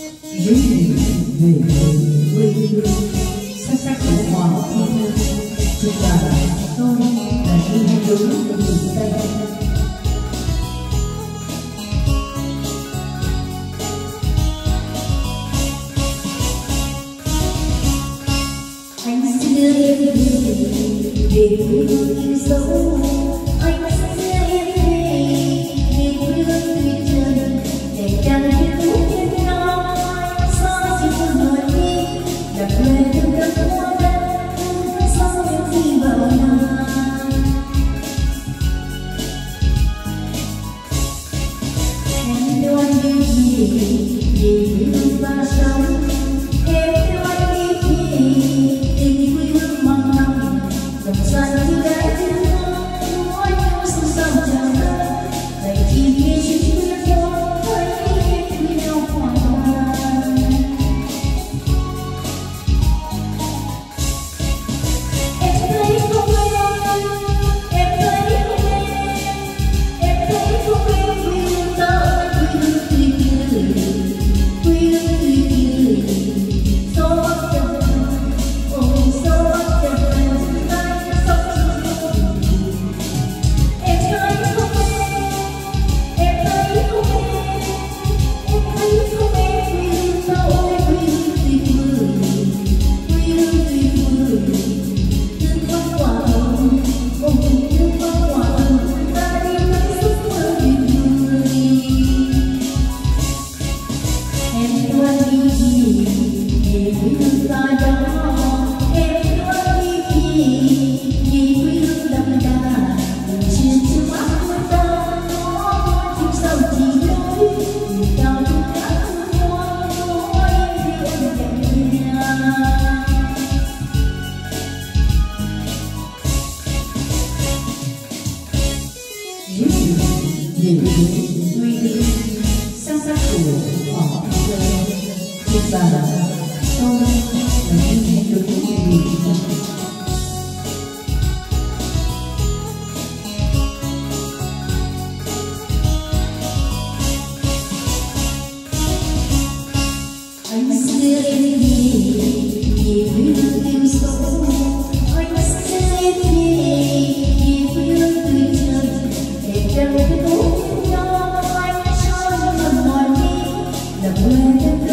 Dưới hình về quê hương sắc sắc của hoa thiên hương chúc là tôi là thiên đối miền Tây. Anh xin đưa em về quê hương yêu dấu, anh xin đưa em về quê hương tuyệt vời để càng thêm thú thêm nhau. Sao chỉ một người đi đặt lên từng cơn hoa đất, sao em đi vào nàng. Em đưa anh đi về quê hương ba sống, em đưa anh đi tình quê hương mong nồng dòng xoay như gái thiên hương nói nhau sâu sao chào đón đầy chi kia chỉ biết nhau thấy em như nhau hoàn toàn. Em thấy không em thấy không em thấy không em quê hương ta quê hương tuyệt vời quê hương tuyệt vời gió bắc chân ôi gió bắc chân tay sóng sóng em thấy không em thấy không em thấy không em quê hương ta ôi quê hương tuyệt vời quê hương tuyệt vời tương vắng quả hồng ôi tương vắng quả hồng ta đi với giấc mơ tuyệt vời. Em đưa anh đi về quê hương ta đó, em đưa anh đi về quê hương đậm đà đường trên chiếc áo mưa ta có chim sao chỉ lối người cao chung cá hoa em đưa anh về nhà. Dưới hình về quê hương sắc sắc của họ chúc là tôi là thiên đối miền Tây. Anh xin đưa em về quê hương yêu dấu, anh xin đưa em về quê hương tuyệt vời để càng thêm thú nhau. Anh cho những lần mòn đi là quê hương